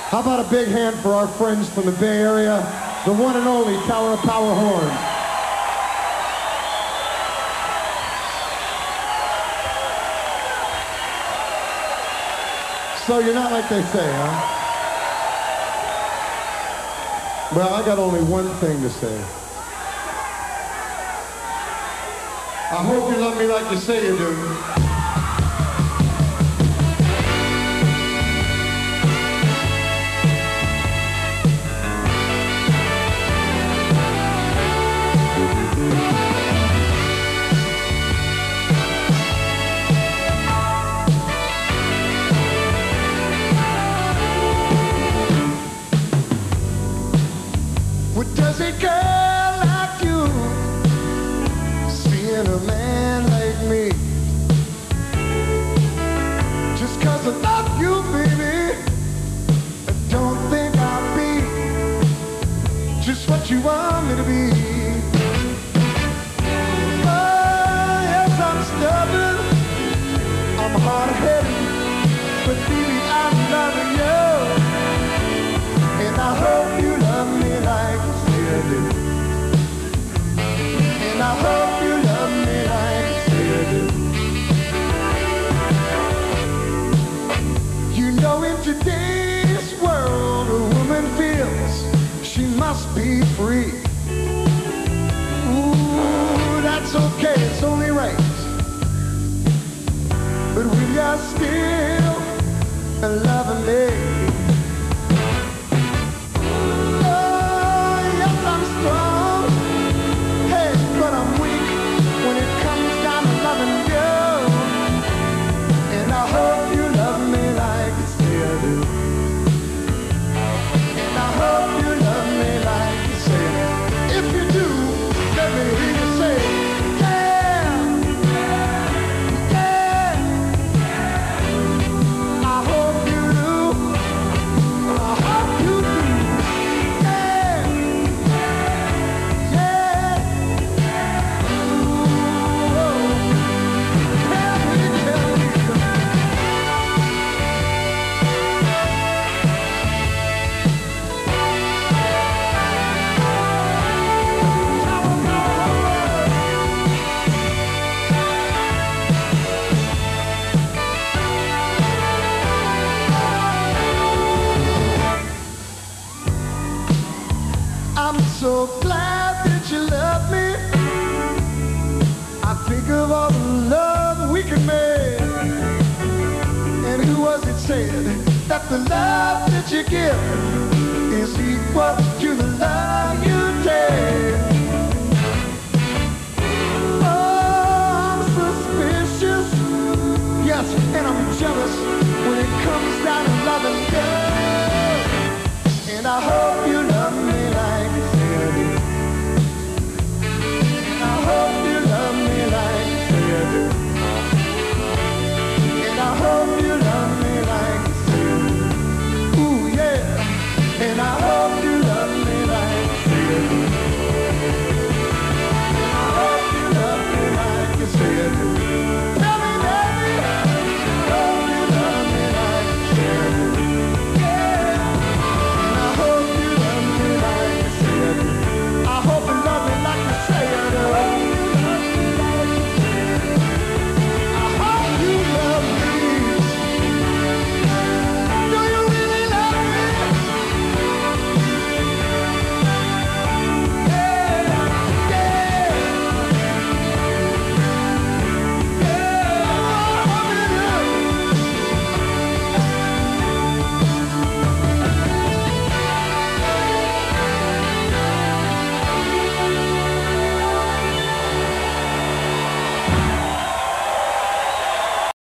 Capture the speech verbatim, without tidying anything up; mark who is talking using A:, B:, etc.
A: How about a big hand for our friends from the Bay Area, the one and only Tower of Power Horn. So you're not like they say, huh? Well, I got only one thing to say. I hope you love me like you say you do. What does a girl like you see in a man like me? Just 'cause I love you, baby, I don't think I'll be just what you want me to be. Oh, yes, I'm stubborn, I'm hard-headed, but baby, I'm loving you, and I hope you love me like and I hope you love me like you say you do. You know in today's world a woman feels she must be free. Ooh, that's okay, it's only right. But we are still loving me. So glad that you love me. I think of all the love we can make. And who was it said that the love that you give is equal to the love you take? Oh, I'm suspicious, yes, and I'm jealous.